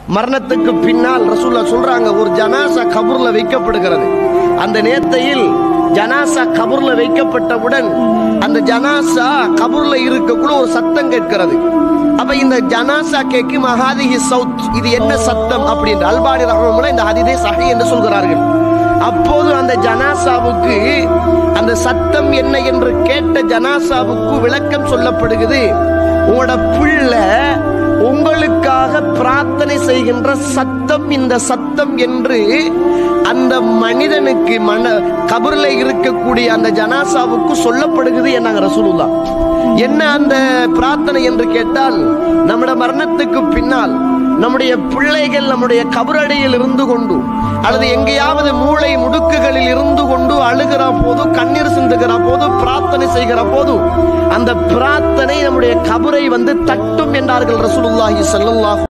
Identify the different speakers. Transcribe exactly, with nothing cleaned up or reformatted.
Speaker 1: மரணத்துக்கு பின்னால் ரசூலுல்லாஹ் சொல்றாங்க, ஒரு ஜனாசா கபூர்ல வைக்கப்படுகிறது. அந்த நேரத்தில் ஜனாசா கபூர்ல வைக்கப்பட்டவுடன் அந்த ஜனாசா கபூர்ல இருக்கக்குள்ள ஒரு சத்தம் கேட்கிறது. அப்ப இந்த ஜனாசா கேட்கு மஹாதிஹி சவுத், இது என்ன சத்தம் அப்படின்னு அல்பானி ரஹ்மத்துல்லாஹி இந்த ஹதீஸை சஹீஹ் என்று சொல்கிறார்கள். அப்போது அந்த ஜனாசாவுக்கு அந்த சத்தம் என்ன என்று கேட்ட ஜனாசாவுக்கு விளக்கம் சொல்லப்படுகிறது. உங்களோட பிள்ளை உங்களுக்காக பிரார்த்தனை செய்கின்ற சத்தம் இந்த சத்தம் என்று அந்த மனிதனுக்கு மன கபர்ல இருக்கக்கூடிய அந்த ஜனாசாவுக்கு சொல்லப்படுகிறது என்னாங்க ரசூலுல்லாஹ். என்ன அந்த பிரார்த்தனை என்று கேட்டால், நம்முடைய மரணத்துக்கு பின்னால் நம்முடைய பிள்ளைகள் நம்முடைய கபரடியில் இருந்து கொண்டு அல்லது எங்கேயாவது மூளை முடுக்குகளில் இருந்து கொண்டு அழுகிற போது, கண்ணீர் சிந்துகிற போது, பிரார்த்தனை செய்கிற போது அந்த பிரார்த்தனை நம்முடைய கபரை வந்து தட்டும் என்றார்கள் ரசூலுல்லாஹி ஸல்லல்லாஹு